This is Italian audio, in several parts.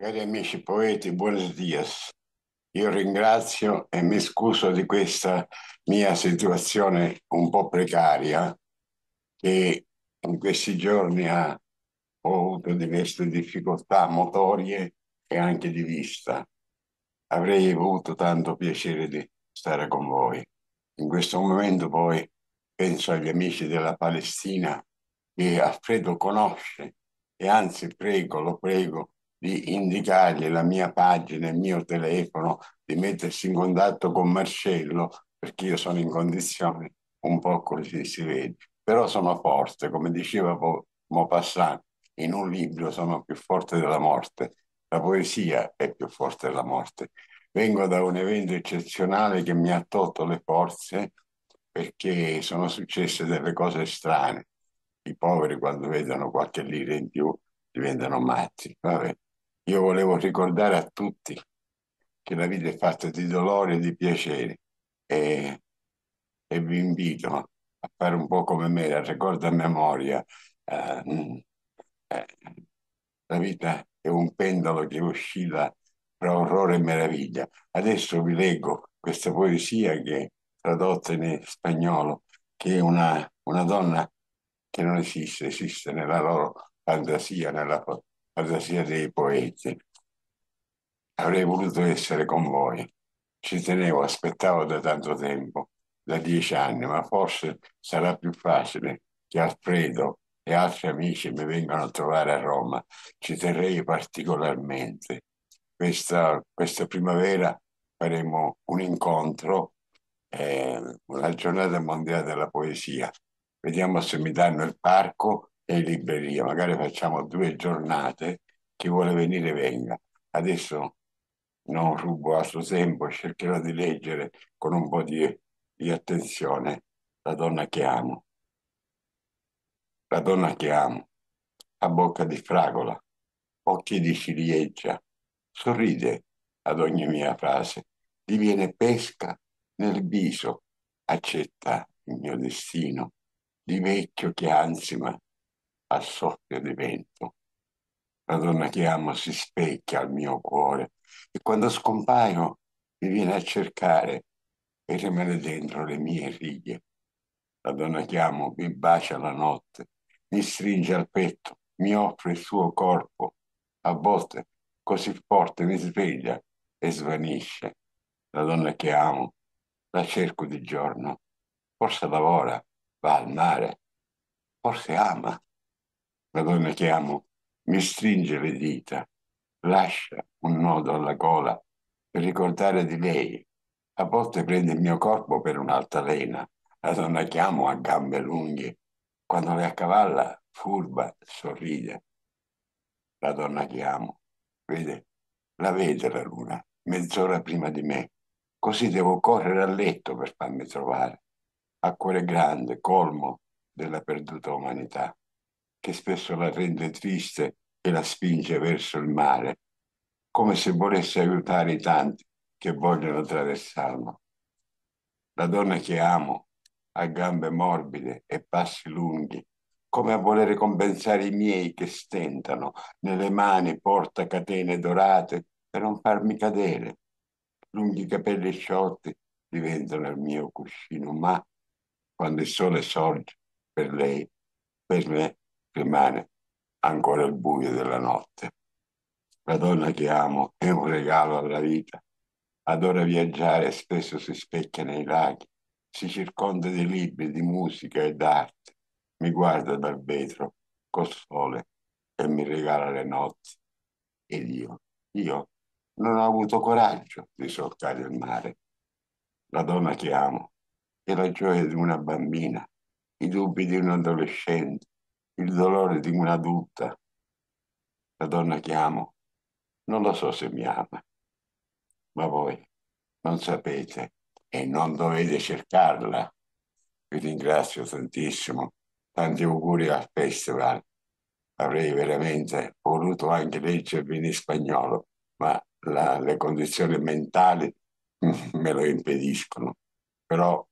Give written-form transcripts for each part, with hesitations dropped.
Cari amici poeti, buenos dias. Io ringrazio e mi scuso di questa mia situazione un po' precaria che in questi giorni ho avuto diverse difficoltà motorie e anche di vista. Avrei avuto tanto piacere di stare con voi. In questo momento poi penso agli amici della Palestina che Alfredo conosce e anzi lo prego di indicargli la mia pagina, il mio telefono, di mettersi in contatto con Marcello perché io sono in condizioni un po' così si vede. Però sono forte, come diceva Maupassant, in un libro sono più forte della morte. La poesia è più forte della morte. Vengo da un evento eccezionale che mi ha tolto le forze perché sono successe delle cose strane. I poveri quando vedono qualche lira in più diventano matti. Vabbè. Io volevo ricordare a tutti che la vita è fatta di dolori e di piaceri e, e vi invito a fare un po' come me, a ricordo a memoria. eh, eh, la vita è un pendolo che oscilla tra orrore e meraviglia. Adesso vi leggo questa poesia che è tradotta in spagnolo, che è una donna che non esiste, esiste nella loro fantasia, nella fantasia dei poeti. Avrei voluto essere con voi. Ci tenevo, aspettavo da tanto tempo, da 10 anni, ma forse sarà più facile che Alfredo e altri amici mi vengano a trovare a Roma. Ci terrei particolarmente. Questa primavera faremo un incontro, una giornata mondiale della poesia. Vediamo se mi danno il parco e libreria. Magari facciamo 2 giornate. Chi vuole venire venga. Adesso non rubo altro tempo, cercherò di leggere con un po' di attenzione la donna che amo. La donna che amo ha bocca di fragola, occhi di ciliegia, sorride ad ogni mia frase, diviene pesca nel viso, accetta il mio destino di vecchio che ansima al soffio di vento. La donna che amo si specchia al mio cuore e quando scompaio mi viene a cercare e rimane dentro le mie righe. La donna che amo mi bacia la notte, mi stringe al petto, mi offre il suo corpo. A volte così forte mi sveglia e svanisce. La donna che amo la cerco di giorno, forse lavora, va al mare, forse ama. La donna che amo mi stringe le dita, lascia un nodo alla gola per ricordare di lei. A volte prende il mio corpo per un'altalena. La donna che amo ha gambe lunghe. Quando le accavalla, furba, sorride. La donna che amo, vede, la vede la luna, mezz'ora prima di me. Così devo correre a letto per farmi trovare. A cuore grande, colmo della perduta umanità che spesso la rende triste e la spinge verso il mare, come se volesse aiutare i tanti che vogliono attraversarlo. La donna che amo ha gambe morbide e passi lunghi, come a volere compensare i miei che stentano. Nelle mani porta catene dorate per non farmi cadere. Lunghi capelli sciolti diventano il mio cuscino, ma quando il sole sorge per lei, per me rimane ancora il buio della notte. La donna che amo è un regalo alla vita. Adora viaggiare e spesso si specchia nei laghi. Si circonda di libri, di musica e d'arte. Mi guarda dal vetro col sole e mi regala le notti. Ed io non ho avuto coraggio di solcare il mare. La donna che amo è la gioia di una bambina, i dubbi di un adolescente, il dolore di un'adulta. La donna che amo non lo so se mi ama, ma voi non sapete e non dovete cercarla. Vi ringrazio tantissimo. Tanti auguri al festival. Avrei veramente voluto anche leggervi in spagnolo, ma le condizioni mentali me lo impediscono. Però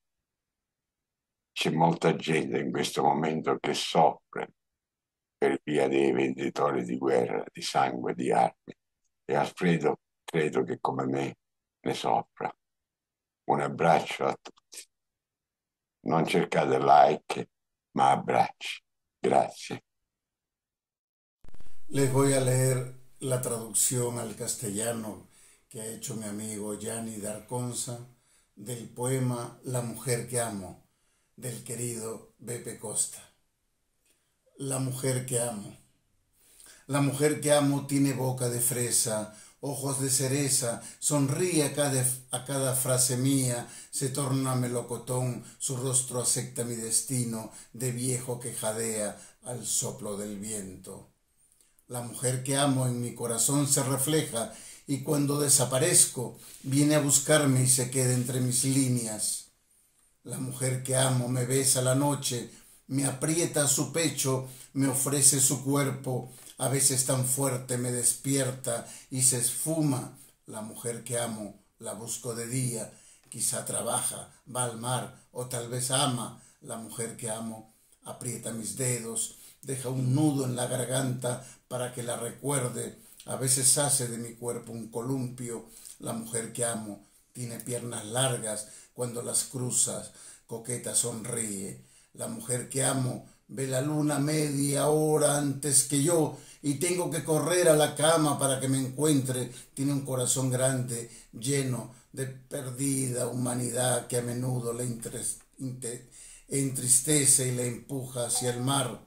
c'è molta gente in questo momento che soffre per via dei venditori di guerra, di sangue, di armi. e Alfredo credo che come me ne soffra. Un abbraccio a tutti. Non cercate like, ma abbracci. Grazie. Les voy a leer la traducción al castellano que ha hecho mi amigo Gianni Darconza del poema La mujer que amo, del querido Beppe Costa. La mujer que amo. La mujer que amo tiene boca de fresa, ojos de cereza, sonríe a cada frase mía, se torna melocotón, su rostro acepta mi destino de viejo que jadea al soplo del viento. La mujer que amo en mi corazón se refleja y cuando desaparezco viene a buscarme y se queda entre mis líneas. La mujer que amo me besa la noche, me aprieta a su pecho, me ofrece su cuerpo, a veces tan fuerte me despierta y se esfuma. La mujer que amo la busco de día, quizá trabaja, va al mar o tal vez ama. La mujer que amo aprieta mis dedos, deja un nudo en la garganta para que la recuerde, a veces hace de mi cuerpo un columpio. La mujer que amo tiene piernas largas, cuando las cruzas, coqueta sonríe. La mujer que amo ve la luna media hora antes que yo y tengo que correr a la cama para que me encuentre. Tiene un corazón grande, lleno de perdida humanidad que a menudo le entristece y le empuja hacia el mar,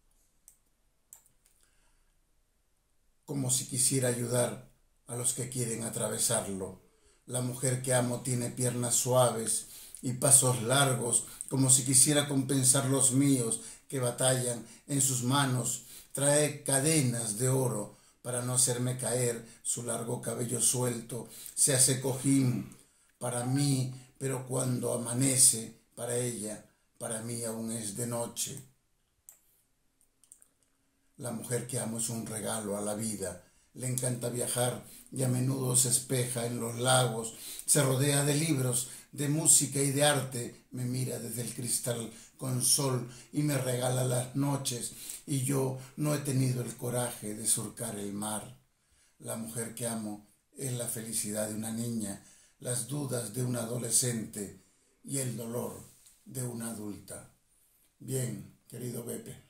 como si quisiera ayudar a los que quieren atravesarlo. La mujer que amo tiene piernas suaves y pasos largos, como si quisiera compensar los míos que batallan en sus manos. Trae cadenas de oro para no hacerme caer, su largo cabello suelto se hace cojín para mí, pero cuando amanece, para ella, para mí aún es de noche. La mujer que amo es un regalo a la vida. Le encanta viajar y a menudo se espeja en los lagos, se rodea de libros, de música y de arte, me mira desde el cristal con sol y me regala las noches, y yo no he tenido el coraje de surcar el mar. La mujer que amo es la felicidad de una niña, las dudas de un adolescente y el dolor de una adulta. Bien, querido Beppe.